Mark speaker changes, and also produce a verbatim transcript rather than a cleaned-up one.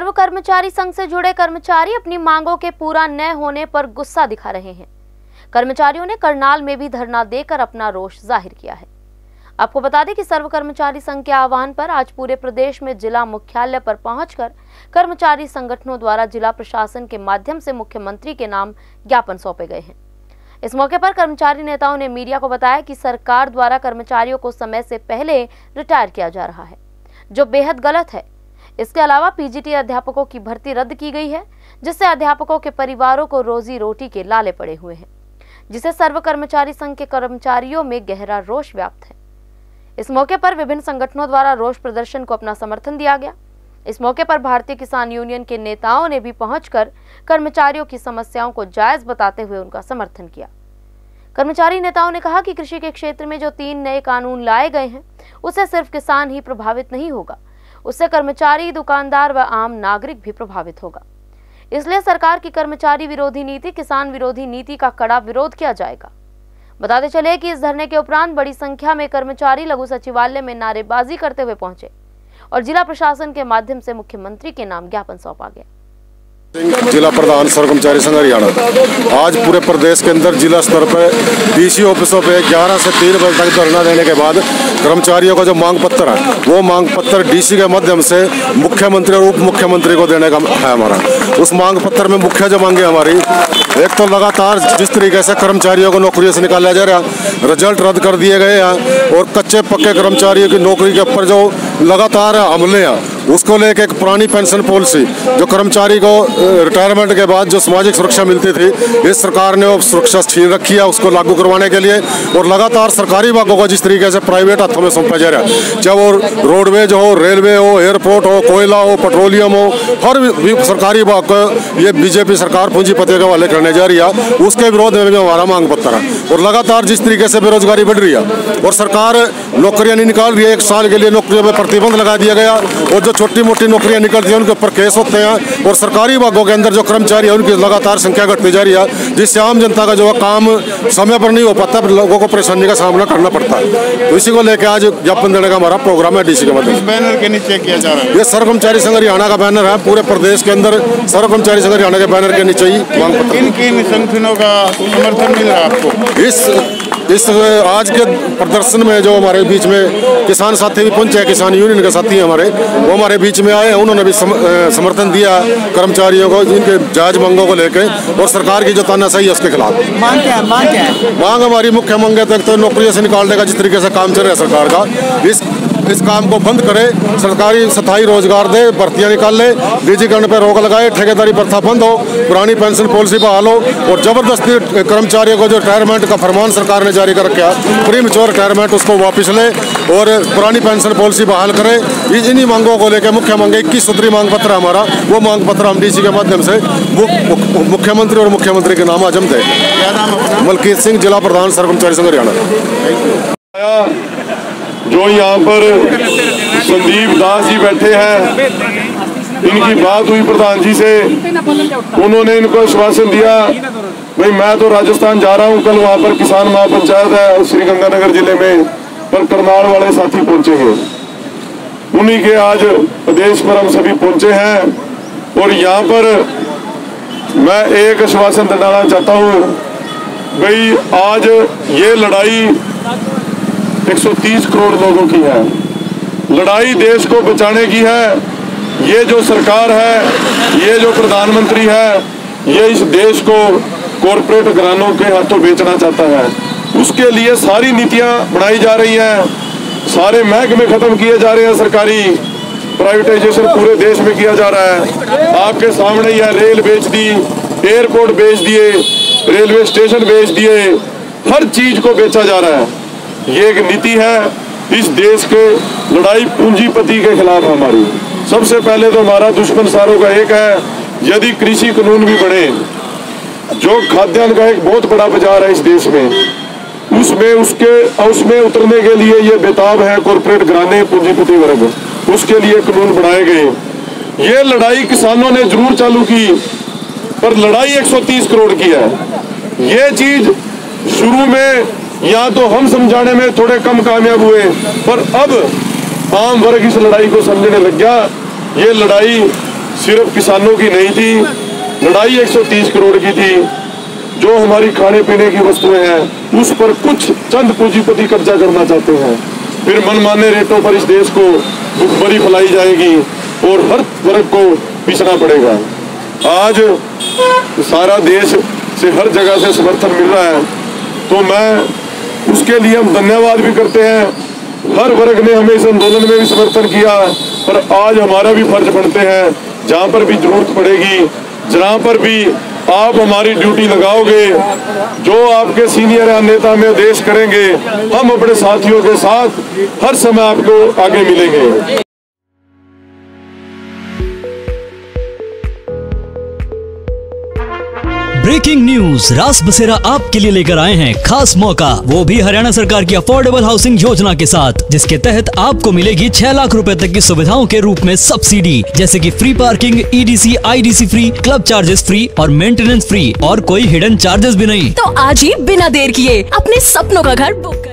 Speaker 1: सर्व कर्मचारी संघ से जुड़े कर्मचारी अपनी मांगों के पूरा न होने पर गुस्सा दिखा रहे हैं। कर्मचारियों ने करनाल में भी धरना देकर अपना रोष जाहिर किया है। आपको बता दें कि सर्व कर्मचारी संघ के आह्वान पर आज पूरे प्रदेश में जिला मुख्यालय पर पहुंचकर कर्मचारी संगठनों द्वारा जिला प्रशासन के माध्यम से मुख्यमंत्री के नाम ज्ञापन सौंपे गए हैं। इस मौके पर कर्मचारी नेताओं ने मीडिया को बताया कि सरकार द्वारा कर्मचारियों को समय से पहले रिटायर किया जा रहा है, जो बेहद गलत है। इसके अलावा पीजीटी अध्यापकों की भर्ती रद्द की गई है, जिससे अध्यापकों के परिवारों को रोजी रोटी के लाले पड़े हुए हैं, जिसे सर्व कर्मचारी संघ के कर्मचारियों में गहरा रोष व्याप्त है। इस मौके पर विभिन्न संगठनों द्वारा रोष प्रदर्शन को अपना समर्थन दिया गया। इस मौके पर भारतीय किसान यूनियन के नेताओं ने भी पहुंचकर कर्मचारियों की समस्याओं को जायज बताते हुए उनका समर्थन किया। कर्मचारी नेताओं ने कहा कि कृषि के क्षेत्र में जो तीन नए कानून लाए गए हैं, उससे सिर्फ किसान ही प्रभावित नहीं होगा, उससे कर्मचारी, दुकानदार व आम नागरिक भी प्रभावित होगा। इसलिए सरकार की कर्मचारी विरोधी नीति, किसान विरोधी नीति का कड़ा विरोध किया जाएगा। बताते चले कि इस धरने के उपरांत बड़ी संख्या में कर्मचारी लघु सचिवालय में नारेबाजी करते हुए पहुंचे और जिला प्रशासन के माध्यम से मुख्यमंत्री के नाम ज्ञापन सौंपा गया।
Speaker 2: जिला प्रधान सर्व कर्मचारी संघ हरियाणा आज पूरे प्रदेश के अंदर जिला स्तर पर डीसी ऑफिसों पे ग्यारह से तीन बजे तक धरना देने के बाद कर्मचारियों का जो मांग पत्र है, वो मांग पत्र डीसी के माध्यम से मुख्यमंत्री और उप मुख्यमंत्री को देने का है हमारा। उस मांग पत्र में मुख्य जो मांगे हमारी, एक तो लगातार जिस तरीके से कर्मचारियों को नौकरियों से निकाला जा रहा, रिजल्ट रद्द कर दिए गए हैं और कच्चे पक्के कर्मचारियों की नौकरी के ऊपर जो लगातार हमले हैं, उसको लेकर एक पुरानी पेंशन पॉलिसी जो कर्मचारी को रिटायरमेंट के बाद जो सामाजिक सुरक्षा मिलती थी, इस सरकार ने वो सुरक्षा छीन रखी है, उसको लागू करवाने के लिए। और लगातार सरकारी भागों को जिस तरीके से प्राइवेट हाथों में सौंपा जा रहा है, चाहे वो रोडवेज हो, रेलवे हो, एयरपोर्ट हो, कोयला हो, पेट्रोलियम हो, हर भी सरकारी भाग को ये बीजेपी सरकार पूंजीपति के हवाले करने जा रही है। उसके विरोध में भी हमारा मांग पत्र है। और लगातार जिस तरीके से बेरोजगारी बढ़ रही है और सरकार नौकरियां नहीं निकाल रही है, एक साल के लिए नौकरियों पर प्रतिबंध लगा दिया गया और जो छोटी मोटी नौकरियां निकलती हैं उनके ऊपर केस होते हैं और सरकारी भागों के अंदर जो कर्मचारी है उनकी लगातार संख्या घटती जा रही है, जिससे आम जनता का जो काम समय पर नहीं हो पाता, लोगों को परेशानी का सामना करना पड़ता है। तो इसी को लेकर आज ज्ञापन देने का हमारा प्रोग्राम है डीसी के माध्यम से।
Speaker 3: बैनर के नीचे किया जा रहा है
Speaker 2: ये सर्व कर्मचारी संघ हरियाणा का बैनर है। पूरे प्रदेश के अंदर सर्व कर्मचारी संघ हरियाणा के बैनर के नीचे ही मांग पत्र।
Speaker 3: किन किन संगठनों का समर्थन मिल रहा है आपको?
Speaker 2: इस इस आज के प्रदर्शन में जो हमारे बीच में किसान साथी भी पहुंचे, किसान यूनियन के साथी हमारे, वो हमारे बीच में आए हैं। उन्होंने भी सम, समर्थन दिया कर्मचारियों को इनके जायज मांगों को लेकर और सरकार की जो तानाशाही है उसके खिलाफ।
Speaker 3: मांग क्या है? मांग क्या है?
Speaker 2: मांग हमारी मुख्य मांग है तक तो नौकरियों से निकालने का जिस तरीके से काम चल रहा है सरकार का, इस इस काम को बंद करे, सरकारी स्थायी रोजगार दे, भर्तियां निकाल ले, निजीकरण पर रोक लगाए, ठेकेदारी प्रथा बंद हो, पुरानी पेंशन पॉलिसी बहाल हो और जबरदस्ती कर्मचारियों को जो रिटायरमेंट का फरमान सरकार ने जारी कर रखा है, प्री मैच्योर रिटायरमेंट, उसको वापस ले और पुरानी पेंशन पॉलिसी बहाल करे। इन्हीं मांगों को लेकर मुख्य मांग इक्कीस सूत्री मांग पत्र हमारा, वो मांग पत्र हम डीसी के माध्यम से मुख्यमंत्री और मुख्यमंत्री के नाम आजम थे। मलकीत सिंह, जिला प्रधान सर्व कर्मचारी संघ हरियाणा।
Speaker 4: जो यहाँ पर संदीप दास जी बैठे हैं, इनकी बात हुई प्रधान जी से, उन्होंने इनको आश्वासन दिया भाई मैं तो राजस्थान जा रहा हूँ, कल वहाँ पर किसान महापंचायत है श्रीगंगानगर जिले में, पर करनाल वाले साथी पहुंचे हैं, उन्हीं के आज आदेश पर हम सभी पहुंचे हैं। और यहाँ पर मैं एक आश्वासन दिलाना चाहता हूँ भाई आज ये लड़ाई एक सौ तीस करोड़ लोगों की है, लड़ाई देश को बचाने की है। ये जो सरकार है, ये जो प्रधानमंत्री है, ये इस देश को कॉरपोरेट घरानों के हाथों बेचना चाहता है। उसके लिए सारी नीतियां बनाई जा रही हैं, सारे महकमे खत्म किए जा रहे हैं, सरकारी प्राइवेटाइजेशन पूरे देश में किया जा रहा है। आपके सामने यह रेल बेच दी, एयरपोर्ट बेच दिए, रेलवे स्टेशन बेच दिए, हर चीज को बेचा जा रहा है। ये एक नीति है इस देश के लड़ाई पूंजीपति के खिलाफ हमारी। सबसे पहले तो हमारा दुश्मन सारों का एक है, यदि कृषि कानून भी बने, जो खाद्यान्न का एक बहुत बड़ा बाजार है इस देश में, उसमें उसके उसमें उतरने के लिए ये बेताब है कॉर्पोरेट घराने, पूंजीपति वर्ग, उसके लिए कानून बनाए गए। ये लड़ाई किसानों ने जरूर चालू की, पर लड़ाई एक सौ तीस करोड़ की है। ये चीज शुरू में या तो हम समझाने में थोड़े कम कामयाब हुए, पर अब आम वर्ग इस लड़ाई को समझने लग गया। ये लड़ाई सिर्फ किसानों की नहीं थी, लड़ाई एक सौ तीस करोड़ की थी। जो हमारी खाने पीने की वस्तुएं हैं उस पर कुछ चंद पूंजीपति कब्जा करना चाहते हैं, फिर मनमाने रेटों पर इस देश को भुखमरी फैलाई जाएगी और हर वर्ग को पिछड़ा पड़ेगा। आज सारा देश से हर जगह से समर्थन मिल रहा है, तो मैं उसके लिए हम धन्यवाद भी करते हैं। हर वर्ग ने हमें इस आंदोलन में भी समर्थन किया, पर आज हमारा भी फर्ज बनते हैं, जहाँ पर भी जरूरत पड़ेगी, जहाँ पर भी आप हमारी ड्यूटी लगाओगे, जो आपके सीनियर नेता में आदेश करेंगे, हम अपने साथियों के साथ हर समय आपको आगे मिलेंगे।
Speaker 5: ब्रेकिंग न्यूज, रास बसेरा आपके लिए लेकर आए हैं खास मौका, वो भी हरियाणा सरकार की अफोर्डेबल हाउसिंग योजना के साथ, जिसके तहत आपको मिलेगी छह लाख रुपए तक की सुविधाओं के रूप में सब्सिडी, जैसे कि free parking, EDC, IDC free, club charges free और मेंटेनेंस फ्री, और कोई हिडन चार्जेस भी नहीं।
Speaker 6: तो आज ही बिना देर किए अपने सपनों का घर बुक